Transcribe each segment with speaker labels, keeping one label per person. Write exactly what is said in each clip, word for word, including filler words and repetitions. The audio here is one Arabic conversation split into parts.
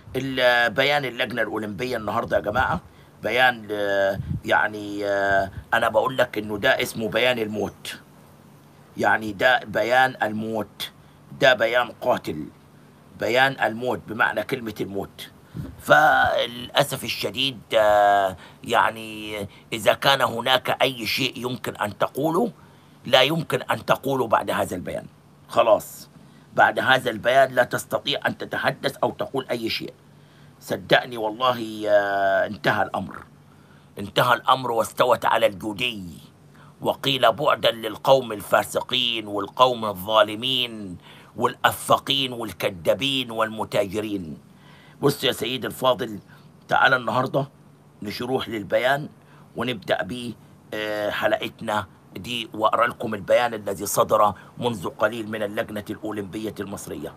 Speaker 1: ال- بيان اللجنة الأولمبية النهاردة يا جماعة بيان آه، يعني آه، أنا بقول لك إنه ده اسمه بيان الموت. يعني ده بيان الموت، ده بيان قاتل، بيان الموت بمعنى كلمة الموت. فللأسف الشديد آه، يعني إذا كان هناك أي شيء يمكن أن تقوله، لا يمكن أن تقوله بعد هذا البيان. خلاص، بعد هذا البيان لا تستطيع أن تتحدث أو تقول أي شيء. صدقني والله آه، انتهى الأمر، انتهى الأمر واستوت على الجودي. وقيل بعدا للقوم الفاسقين والقوم الظالمين والأفقين والكذابين والمتاجرين. بص يا سيدي الفاضل، تعال النهاردة نروح للبيان ونبدأ به آه، حلقتنا دي، وأقرأ لكم البيان الذي صدر منذ قليل من اللجنة الأولمبية المصرية.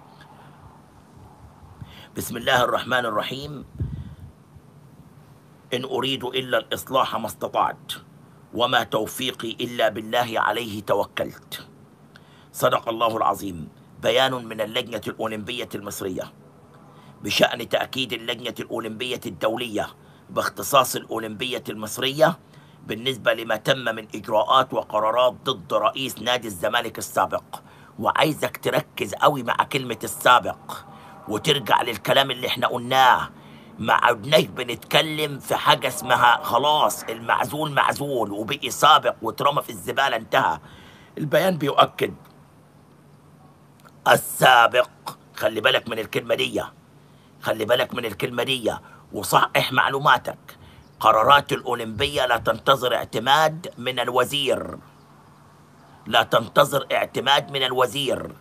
Speaker 1: بسم الله الرحمن الرحيم. إن أريد إلا الإصلاح ما استطعت، وما توفيقي إلا بالله عليه توكلت. صدق الله العظيم. بيان من اللجنة الأولمبية المصرية بشأن تأكيد اللجنة الأولمبية الدولية باختصاص الأولمبية المصرية بالنسبة لما تم من إجراءات وقرارات ضد رئيس نادي الزمالك السابق. وعايزك تركز قوي مع كلمة السابق، وترجع للكلام اللي احنا قلناه. ما عدناش بنتكلم في حاجة اسمها خلاص المعزول معزول وبقي سابق واترمى في الزبالة انتهى. البيان بيؤكد السابق. خلي بالك من الكلمة دي، خلي بالك من الكلمة دي وصحح معلوماتك. قرارات الأولمبية لا تنتظر اعتماد من الوزير، لا تنتظر اعتماد من الوزير،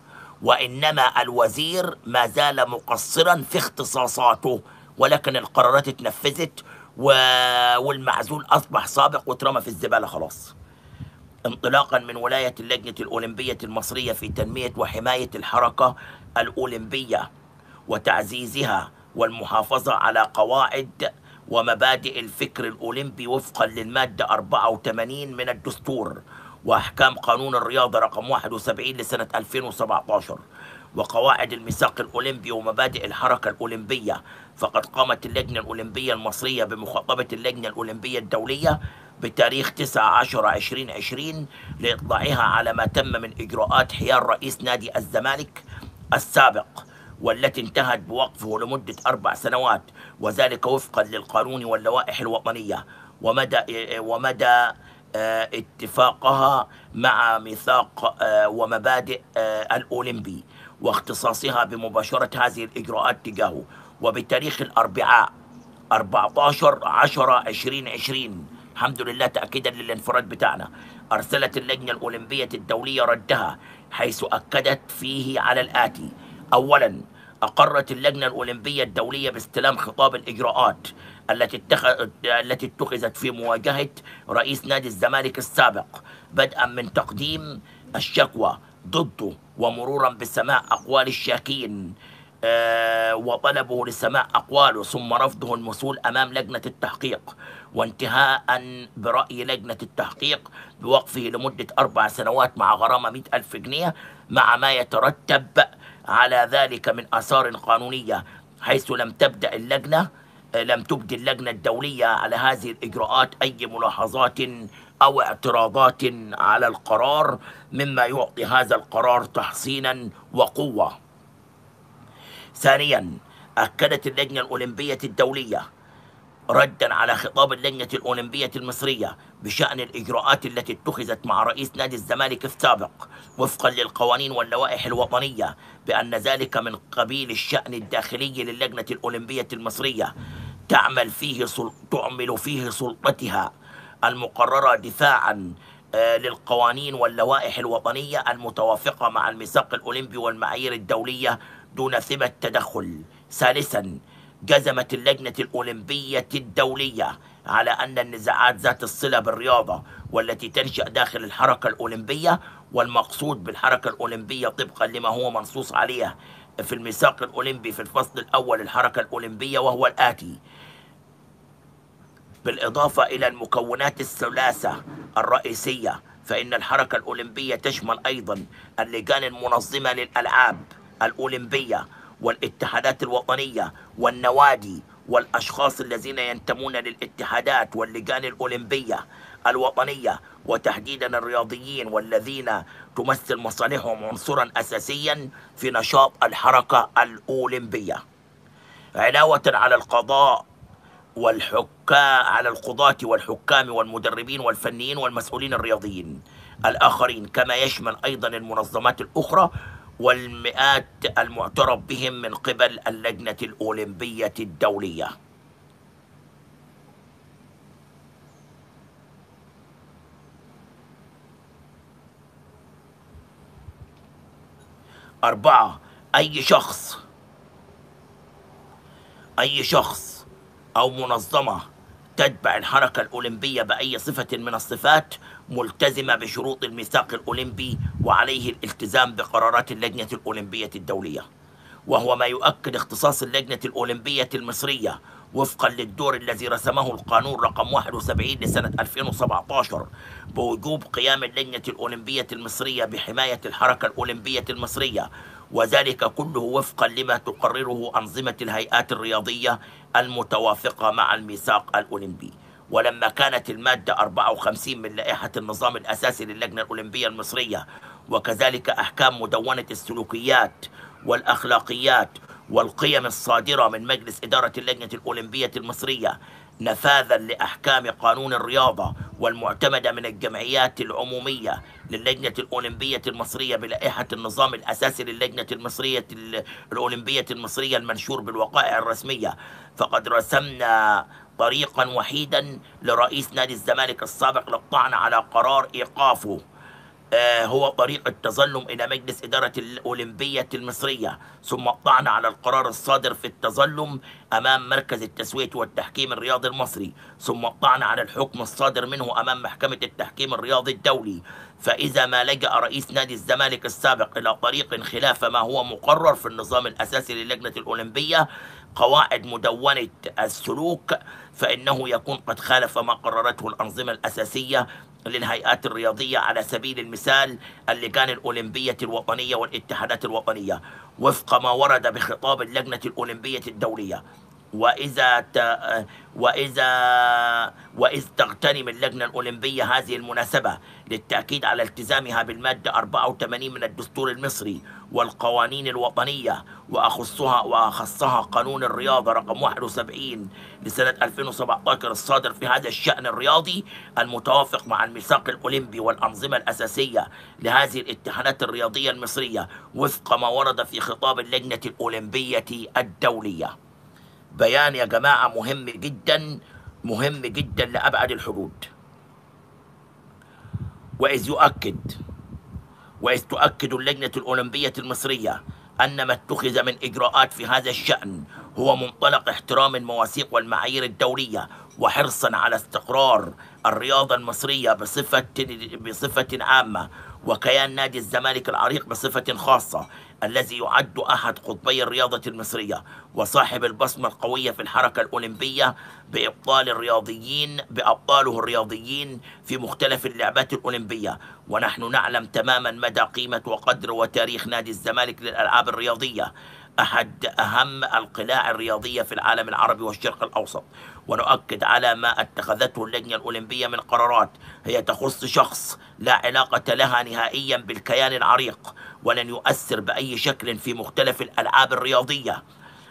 Speaker 1: وإنما الوزير ما زال مقصرا في اختصاصاته، ولكن القرارات اتنفذت و... والمعزول أصبح سابق واترمى في الزبالة خلاص. انطلاقا من ولاية اللجنة الأولمبية المصرية في تنمية وحماية الحركة الأولمبية وتعزيزها والمحافظة على قواعد ومبادئ الفكر الأولمبي وفقا للمادة أربعة وثمانين من الدستور وأحكام قانون الرياضة رقم واحد وسبعين لسنة ألفين وسبعة عشر وقواعد الميثاق الأولمبي ومبادئ الحركة الأولمبية. فقد قامت اللجنة الأولمبية المصرية بمخاطبة اللجنة الأولمبية الدولية بتاريخ تسعة عشر ألفين وعشرين لإطلاعها على ما تم من إجراءات حيال رئيس نادي الزمالك السابق، والتي انتهت بوقفه لمدة أربع سنوات، وذلك وفقا للقانون واللوائح الوطنية ومدى ومدى آه، اتفاقها مع ميثاق آه، ومبادئ آه، الأولمبي واختصاصها بمباشرة هذه الإجراءات تجاهه. وبتاريخ الأربعاء أربعة عشر عشرة ألفين وعشرين، الحمد لله تأكيدا للانفراد بتاعنا، أرسلت اللجنة الأولمبية الدولية ردها، حيث أكدت فيه على الآتي: أولا، أقرت اللجنة الأولمبية الدولية باستلام خطاب الإجراءات التي اتخذ... التي اتخذت في مواجهة رئيس نادي الزمالك السابق، بدءا من تقديم الشكوى ضده ومرورا بسماع أقوال الشاكين آه، وطلبه لسماع أقواله، ثم رفضه المسؤول أمام لجنة التحقيق، وانتهاء برأي لجنة التحقيق بوقفه لمدة أربع سنوات مع غرامة مئة ألف جنيه مع ما يترتب على ذلك من آثار قانونية، حيث لم تبدأ اللجنة لم تبدي اللجنة الدولية على هذه الإجراءات أي ملاحظات أو اعتراضات على القرار، مما يعطي هذا القرار تحصينا وقوة. ثانيا، أكدت اللجنة الأولمبية الدولية ردا على خطاب اللجنة الأولمبية المصرية بشأن الإجراءات التي اتخذت مع رئيس نادي الزمالك السابق وفقا للقوانين واللوائح الوطنية بأن ذلك من قبيل الشأن الداخلي للجنة الأولمبية المصرية، تعمل فيه سل... تعمل فيه سلطتها المقررة دفاعا آه، للقوانين واللوائح الوطنية المتوافقة مع الميثاق الأولمبي والمعايير الدولية دون ثمة تدخل. ثالثا، جزمت اللجنة الأولمبية الدولية على أن النزاعات ذات الصلة بالرياضة والتي تنشأ داخل الحركة الأولمبية، والمقصود بالحركة الأولمبية طبقا لما هو منصوص عليه في الميثاق الأولمبي في الفصل الأول الحركة الأولمبية، وهو الآتي: بالإضافة إلى المكونات الثلاثة الرئيسية، فإن الحركة الأولمبية تشمل أيضا اللجان المنظمة للألعاب الأولمبية والاتحادات الوطنية والنوادي والأشخاص الذين ينتمون للاتحادات واللجان الأولمبية الوطنية، وتحديدا الرياضيين والذين تمثل مصالحهم عنصرا أساسيا في نشاط الحركة الأولمبية، علاوة على القضاء والحكام على القضاة والحكام والمدربين والفنيين والمسؤولين الرياضيين الآخرين، كما يشمل أيضا المنظمات الأخرى والمئات المعترف بهم من قبل اللجنة الأولمبية الدولية. أربعة، أي شخص أي شخص أو منظمة تتبع الحركة الأولمبية بأي صفة من الصفات ملتزمة بشروط الميثاق الأولمبي، وعليه الالتزام بقرارات اللجنة الأولمبية الدولية، وهو ما يؤكد اختصاص اللجنة الأولمبية المصرية وفقا للدور الذي رسمه القانون رقم واحد وسبعين لسنة ألفين وسبعة عشر بوجوب قيام اللجنة الأولمبية المصرية بحماية الحركة الأولمبية المصرية، وذلك كله وفقا لما تقرره أنظمة الهيئات الرياضية المتوافقة مع الميثاق الأولمبي. ولما كانت المادة أربعة وخمسين من لائحة النظام الأساسي للجنة الأولمبية المصرية وكذلك أحكام مدونة السلوكيات والأخلاقيات والقيم الصادرة من مجلس إدارة اللجنة الأولمبية المصرية نفاذا لأحكام قانون الرياضة والمعتمدة من الجمعيات العمومية للجنة الأولمبية المصرية بلائحة النظام الأساسي للجنة المصرية الأولمبية المصرية المنشور بالوقائع الرسمية، فقد رسمنا طريقا وحيدا لرئيس نادي الزمالك السابق للطعن على قرار إيقافه، آه هو طريق التظلم إلى مجلس إدارة الأولمبية المصرية، ثم الطعن على القرار الصادر في التظلم أمام مركز التسوية والتحكيم الرياضي المصري، ثم الطعن على الحكم الصادر منه أمام محكمة التحكيم الرياضي الدولي. فإذا ما لجأ رئيس نادي الزمالك السابق إلى طريق خلاف ما هو مقرر في النظام الأساسي للجنة الأولمبية قواعد مدونة السلوك، فإنه يكون قد خالف ما قررته الأنظمة الأساسية للهيئات الرياضية، على سبيل المثال اللجان الأولمبية الوطنية والاتحادات الوطنية، وفق ما ورد بخطاب اللجنة الأولمبية الدولية. وإذا ت... وإذا وإذ تغتنم اللجنة الأولمبية هذه المناسبة للتأكيد على التزامها بالمادة أربعة وثمانين من الدستور المصري والقوانين الوطنية، وأخصها وأخصها قانون الرياضة رقم واحد وسبعين لسنة ألفين وسبعة عشر الصادر في هذا الشأن الرياضي المتوافق مع الميثاق الأولمبي والأنظمة الأساسية لهذه الاتحادات الرياضية المصرية وفق ما ورد في خطاب اللجنة الأولمبية الدولية. بيان يا جماعة مهم جدا مهم جدا لأبعد الحدود. وإذ يؤكد وإذ تؤكد اللجنة الأولمبية المصرية أن ما اتخذ من إجراءات في هذا الشأن هو منطلق احترام المواثيق والمعايير الدولية وحرصا على استقرار الرياضة المصرية بصفة بصفة عامة، وكيان نادي الزمالك العريق بصفة خاصة، الذي يعد أحد قطبي الرياضة المصرية وصاحب البصمة القوية في الحركة الأولمبية بإبطال الرياضيين بأبطاله الرياضيين في مختلف اللعبات الأولمبية. ونحن نعلم تماما مدى قيمة وقدر وتاريخ نادي الزمالك للألعاب الرياضية، أحد أهم القلاع الرياضية في العالم العربي والشرق الأوسط. ونؤكد على ما اتخذته اللجنة الأولمبية من قرارات هي تخص شخص لا علاقة لها نهائيا بالكيان العريق، ولن يؤثر بأي شكل في مختلف الألعاب الرياضية.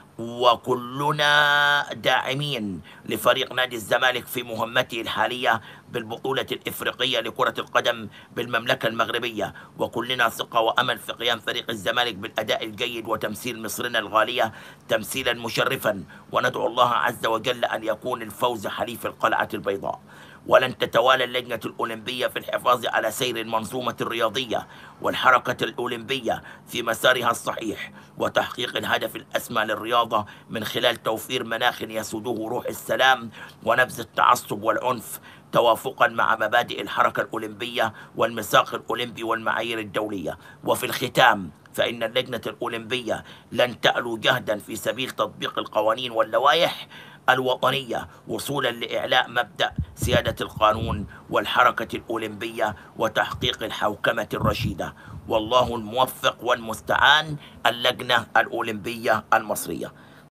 Speaker 1: وكلنا داعمين لفريق نادي الزمالك في مهمته الحالية بالبطولة الإفريقية لكرة القدم بالمملكة المغربية، وكلنا ثقة وأمل في قيام فريق الزمالك بالأداء الجيد وتمثيل مصرنا الغالية تمثيلا مشرفا، وندعو الله عز وجل أن يكون الفوز حليف القلعة البيضاء. ولن تتوالى اللجنة الأولمبية في الحفاظ على سير المنظومة الرياضية والحركة الأولمبية في مسارها الصحيح وتحقيق الهدف الأسمى للرياضة من خلال توفير مناخ يسوده روح السلام ونبذ التعصب والعنف، توافقا مع مبادئ الحركة الأولمبية والميثاق الأولمبي والمعايير الدولية. وفي الختام، فإن اللجنة الأولمبية لن تألو جهدا في سبيل تطبيق القوانين واللوائح الوطنية وصولا لإعلاء مبدأ سيادة القانون والحركة الأولمبية وتحقيق الحوكمة الرشيدة. والله الموفق والمستعان. اللجنة الأولمبية المصرية.